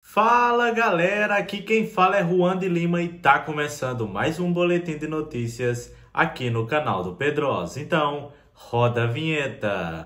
Fala galera, aqui quem fala é Juan de Lima e tá começando mais um boletim de notícias aqui no canal do Pedrosa. Então, roda a vinheta.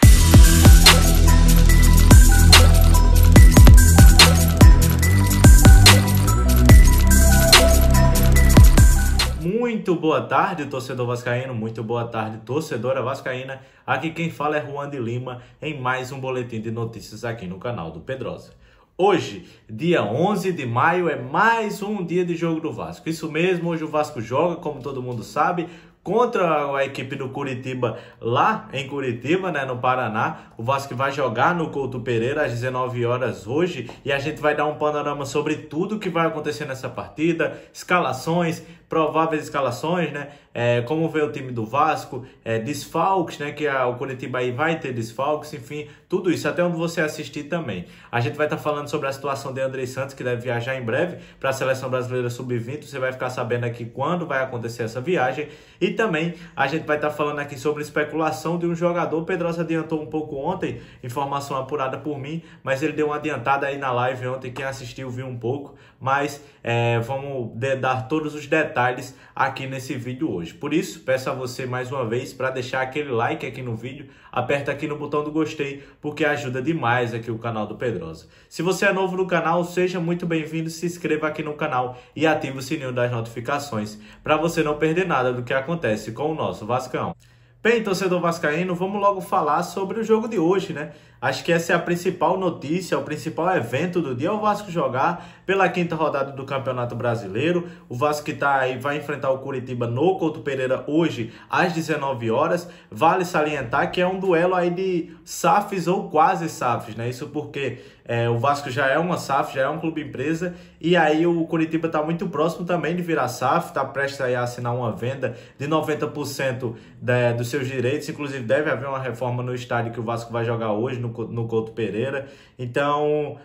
Muito boa tarde, torcedor vascaíno, muito boa tarde, torcedora vascaína. Aqui quem fala é Juan de Lima em mais um boletim de notícias aqui no canal do Pedrosa. Hoje, dia 11 de maio, é mais um dia de jogo do Vasco. Isso mesmo, hoje o Vasco joga, como todo mundo sabe, contra a equipe do Curitiba, lá em Curitiba, né, no Paraná. O Vasco vai jogar no Couto Pereira às 19 horas hoje e a gente vai dar um panorama sobre tudo que vai acontecer nessa partida, escalações, prováveis escalações, né, como vê o time do Vasco, desfalques, né, que o Curitiba aí vai ter desfalques, enfim, tudo isso, até onde você assistir também. A gente vai estar falando sobre a situação de Andrei Santos, que deve viajar em breve para a Seleção Brasileira Sub-20, você vai ficar sabendo aqui quando vai acontecer essa viagem, e também a gente vai estar falando aqui sobre especulação de um jogador. O Pedrosa adiantou um pouco ontem, informação apurada por mim, mas ele deu uma adiantada aí na live ontem, quem assistiu viu um pouco, mas vamos dar todos os detalhes aqui nesse vídeo hoje. Por isso, peço a você mais uma vez para deixar aquele like aqui no vídeo, aperta aqui no botão do gostei, porque ajuda demais aqui o canal do Pedrosa. Se você é novo no canal, seja muito bem-vindo, se inscreva aqui no canal e ative o sininho das notificações, para você não perder nada do que acontece com o nosso Vascão. Bem, torcedor vascaíno, vamos logo falar sobre o jogo de hoje, né? Acho que essa é a principal notícia, o principal evento do dia, é o Vasco jogar pela quinta rodada do Campeonato Brasileiro. O Vasco que tá aí vai enfrentar o Curitiba no Couto Pereira hoje às 19 horas. Vale salientar que é um duelo aí de SAFs ou quase SAFs, né? Isso porque o Vasco já é uma SAF, já é um clube empresa, e aí o Curitiba tá muito próximo também de virar SAF, tá prestes aí a assinar uma venda de 90% dos seus direitos, inclusive deve haver uma reforma no estádio que o Vasco vai jogar hoje, no Couto Pereira. Então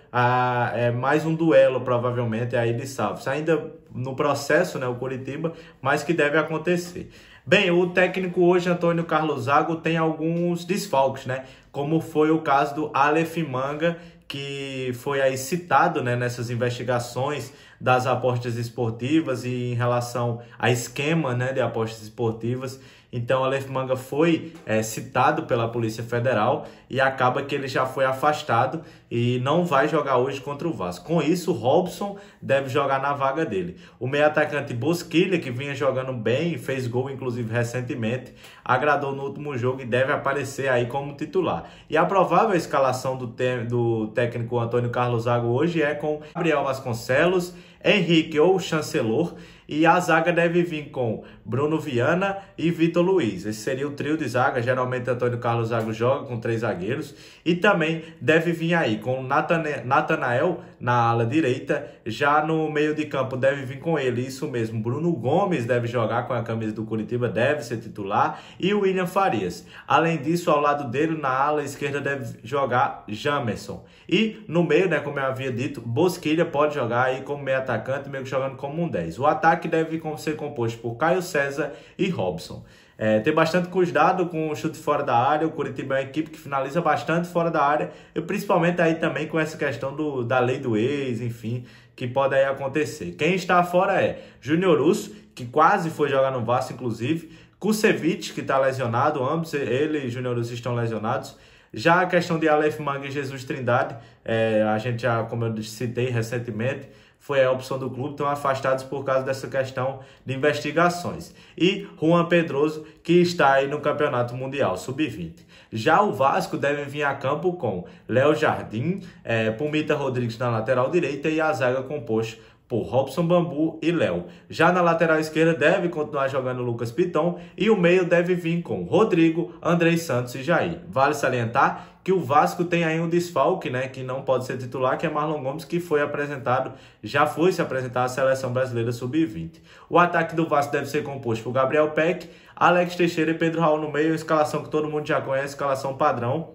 é mais um duelo provavelmente aí de SAFs, ainda no processo, né, o Curitiba, mas que deve acontecer. Bem, o técnico hoje, Antônio Carlos Zago, tem alguns desfalques, né, como foi o caso do Aleph Manga, que foi aí citado, né, nessas investigações das apostas esportivas e em relação a esquema, né, de apostas esportivas. Então, Aleph Manga foi citado pela Polícia Federal e acaba que ele já foi afastado e não vai jogar hoje contra o Vasco. Com isso, o Robson deve jogar na vaga dele. O meio atacante Bosquilha, que vinha jogando bem, fez gol inclusive recentemente, agradou no último jogo e deve aparecer aí como titular. E a provável escalação do técnico Antônio Carlos Zago hoje é com Gabriel Vasconcelos, Henrique ou Chancelor, e a zaga deve vir com Bruno Viana e Vitor Luiz. Esse seria o trio de zaga. Geralmente Antônio Carlos Zago joga com 3 zagueiros. E também deve vir aí com Natanael na ala direita. Já no meio de campo deve vir com ele, isso mesmo, Bruno Gomes deve jogar com a camisa do Curitiba, deve ser titular. E o William Farias. Além disso, ao lado dele, na ala esquerda deve jogar Jamerson. E no meio, né, como eu havia dito, Bosquilha pode jogar aí como meio atacante, meio que jogando como um 10. O ataque deve ser composto por Caio César e Robson. Ter bastante cuidado com o chute fora da área. O Curitiba é uma equipe que finaliza bastante fora da área, e principalmente aí também com essa questão da lei do ex, enfim, que pode aí acontecer. Quem está fora é Júnior Urso, que quase foi jogar no Vasco, inclusive, Kusevich, que está lesionado, ambos, ele e Júnior Urso estão lesionados. Já a questão de Aleph Manga e Jesus Trindade, a gente já, como eu citei recentemente, foi a opção do clube, estão afastados por causa dessa questão de investigações. E Juan Pedroso, que está aí no Campeonato Mundial Sub-20. Já o Vasco deve vir a campo com Léo Jardim, Pumita Rodrigues na lateral direita e a zaga composta por Robson Bambu e Léo. Já na lateral esquerda deve continuar jogando Lucas Piton e o meio deve vir com Rodrigo, Andrei Santos e Jair. Vale salientar que o Vasco tem aí um desfalque, né, que não pode ser titular, que é Marlon Gomes, que foi apresentado, já foi se apresentar à Seleção Brasileira Sub-20. O ataque do Vasco deve ser composto por Gabriel Peck, Alex Teixeira e Pedro Raul no meio, escalação que todo mundo já conhece, escalação padrão.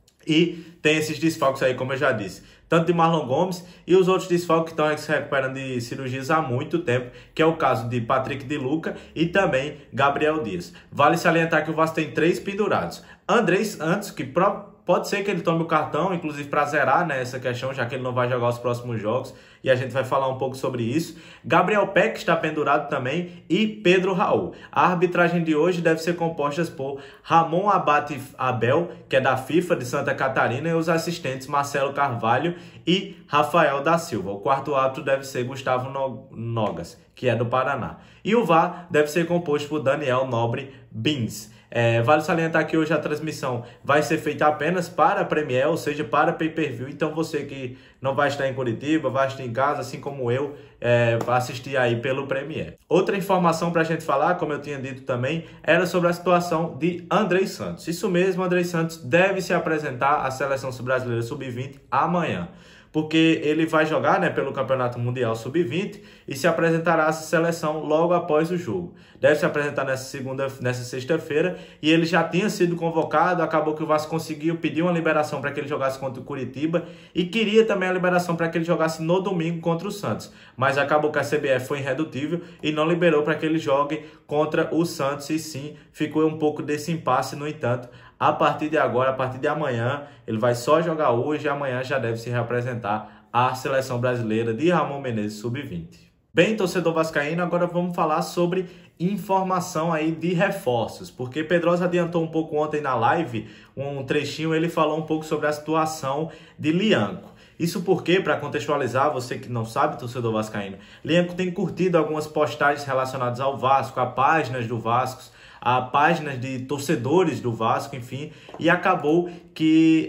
E tem esses desfalques aí, como eu já disse, tanto de Marlon Gomes e os outros desfalques que estão se recuperando de cirurgias há muito tempo, que é o caso de Patrick de Luca e também Gabriel Dias. Vale salientar que o Vasco tem 3 pendurados. Andrei Santos, que pode ser que ele tome o cartão, inclusive para zerar, né, essa questão, já que ele não vai jogar os próximos jogos, e a gente vai falar um pouco sobre isso. Gabriel Peck está pendurado também e Pedro Raul. A arbitragem de hoje deve ser composta por Ramon Abate Abel, que é da FIFA de Santa Catarina, e os assistentes Marcelo Carvalho e Rafael da Silva. O quarto árbitro deve ser Gustavo Nogas, que é do Paraná. E o VAR deve ser composto por Daniel Nobre Bins. Vale salientar que hoje a transmissão vai ser feita apenas para a Premier, ou seja, para pay-per-view. Então você que não vai estar em Curitiba, vai estar em casa, assim como eu, vai assistir aí pelo Premier. Outra informação para a gente falar, como eu tinha dito também, era sobre a situação de Andrei Santos. Isso mesmo, Andrei Santos deve se apresentar à Seleção Brasileira Sub-20 amanhã, porque ele vai jogar, né, pelo Campeonato Mundial Sub-20 e se apresentará à seleção logo após o jogo. Deve se apresentar nessa sexta-feira, e ele já tinha sido convocado. Acabou que o Vasco conseguiu pedir uma liberação para que ele jogasse contra o Curitiba e queria também a liberação para que ele jogasse no domingo contra o Santos, mas acabou que a CBF foi irredutível e não liberou para que ele jogue contra o Santos, e sim, ficou um pouco desse impasse. No entanto, a partir de agora, a partir de amanhã, ele vai só jogar hoje e amanhã já deve se reapresentar à seleção brasileira de Ramon Menezes Sub-20. Bem, torcedor vascaíno, agora vamos falar sobre informação aí de reforços, porque Pedrosa adiantou um pouco ontem na live, um trechinho, ele falou um pouco sobre a situação de Lianco. Isso porque, para contextualizar, você que não sabe, torcedor vascaíno, Lianco tem curtido algumas postagens relacionadas ao Vasco, a páginas do Vasco, a páginas de torcedores do Vasco, enfim, e acabou que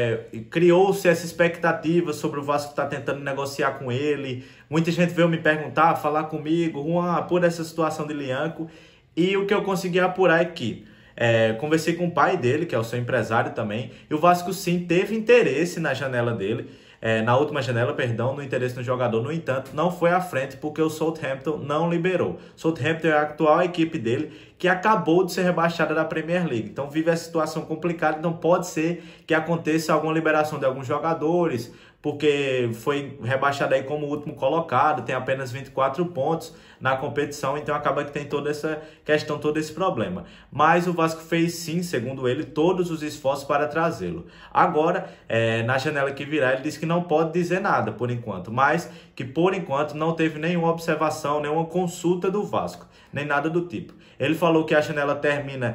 criou-se essa expectativa sobre o Vasco estar tentando negociar com ele. Muita gente veio me perguntar, falar comigo, Juan, apura essa situação de Lianco, e o que eu consegui apurar é que conversei com o pai dele, que é o seu empresário também, e o Vasco sim teve interesse na janela dele, na última janela, perdão, no interesse no jogador. No entanto, não foi à frente porque o Southampton não liberou. Southampton é a atual equipe dele, que acabou de ser rebaixada da Premier League. Então vive a situação complicada, então pode ser que aconteça alguma liberação de alguns jogadores, porque foi rebaixado aí como último colocado, tem apenas 24 pontos na competição, então acaba que tem toda essa questão, todo esse problema. Mas o Vasco fez sim, segundo ele, todos os esforços para trazê-lo. Agora, na janela que virá, ele disse que não pode dizer nada por enquanto, mas que por enquanto não teve nenhuma observação, nenhuma consulta do Vasco, nem nada do tipo. Ele falou que a janela termina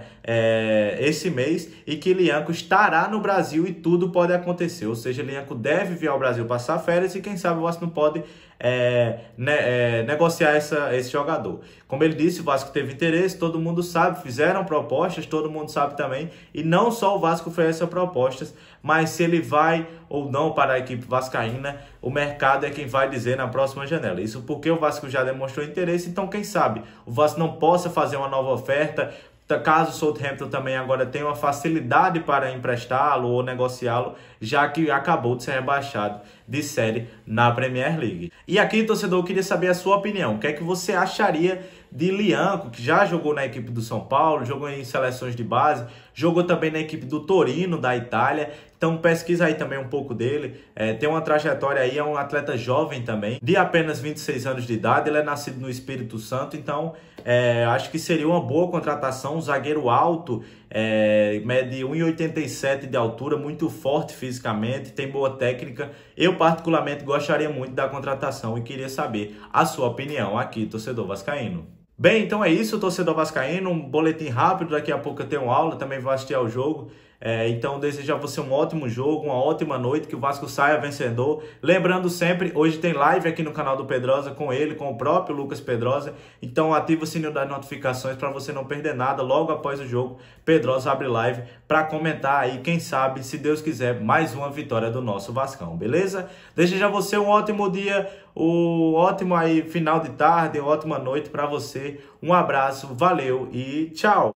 esse mês e que Lianco estará no Brasil e tudo pode acontecer. Ou seja, Lianco deve vir ao Brasil passar férias e quem sabe o Vasco não pode negociar esse jogador. Como ele disse, o Vasco teve interesse, todo mundo sabe, fizeram propostas, todo mundo sabe também, e não só o Vasco fez essas propostas, mas se ele vai ou não para a equipe vascaína, o mercado é quem vai dizer na próxima janela. Isso porque o Vasco já demonstrou interesse, então quem sabe o Vasco não possa fazer uma nova oferta, caso o Southampton também agora tenha uma facilidade para emprestá-lo ou negociá-lo, já que acabou de ser rebaixado de série na Premier League. E aqui, torcedor, eu queria saber a sua opinião. O que é que você acharia de Lianco, que já jogou na equipe do São Paulo, jogou em seleções de base, jogou também na equipe do Torino, da Itália. Então pesquisa aí também um pouco dele. Tem uma trajetória aí, é um atleta jovem também, de apenas 26 anos de idade. Ele é nascido no Espírito Santo, então acho que seria uma boa contratação. Um zagueiro alto, mede 1,87 de altura, muito forte fisicamente, tem boa técnica. Eu particularmente gostaria muito da contratação e queria saber a sua opinião aqui, torcedor vascaíno. Bem, então é isso, torcedor vascaíno, um boletim rápido, daqui a pouco eu tenho aula, também vou assistir ao jogo. Então desejo a você um ótimo jogo, uma ótima noite, que o Vasco saia vencedor. Lembrando sempre, hoje tem live aqui no canal do Pedrosa com ele, com o próprio Lucas Pedrosa. Então ativa o sininho das notificações para você não perder nada. Logo após o jogo, Pedrosa abre live para comentar aí, quem sabe, se Deus quiser, mais uma vitória do nosso Vascão, beleza? Desejo a você um ótimo dia, um ótimo aí final de tarde, uma ótima noite para você. Um abraço, valeu e tchau!